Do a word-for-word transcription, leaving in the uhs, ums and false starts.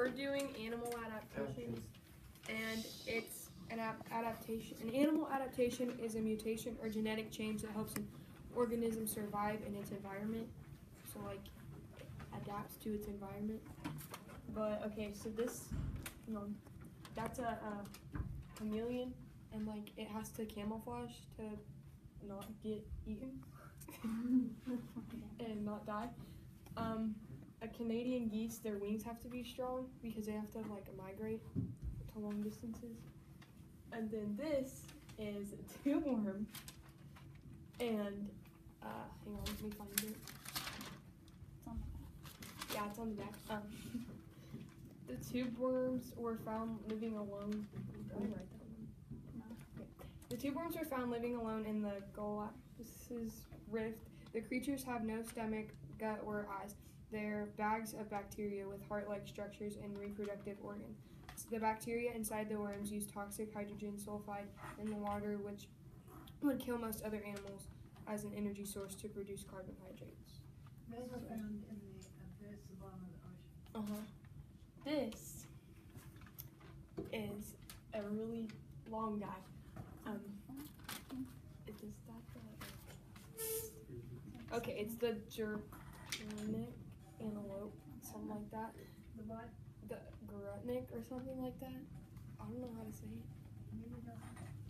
we're doing animal adaptations, and it's an adaptation. An animal adaptation is a mutation or genetic change that helps an organism survive in its environment. So like, it adapts to its environment. But okay, so this, you know, that's a, a chameleon, and like it has to camouflage to not get eaten and not die. Um, a Canadian geese, their wings have to be strong because they have to like migrate to long distances. And then this is a tube worm, and uh, hang on, let me find it. It's on the back. Yeah, it's on the back. Um, the tube worms were found living alone. Let me write that one. No. Okay. The tube worms were found living alone in the Galapagos Rift. The creatures have no stomach, gut, or eyes. They're bags of bacteria with heart-like structures and reproductive organs. The bacteria inside the worms use toxic hydrogen sulfide in the water, which would kill most other animals, as an energy source to produce carbohydrates. Those are found in the abyss, the bottom of the ocean. Uh-huh. This is a really long guy. Um, is that the... Okay, it's the Gurutnik antelope, something like that. The what? The Gurutnik or something like that. I don't know how to say it. Maybe not.